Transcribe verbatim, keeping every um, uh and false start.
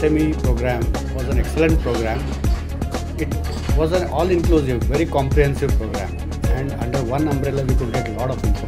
S M E program was an excellent program. It was an all-inclusive, very comprehensive program, and under one umbrella we could get a lot of information.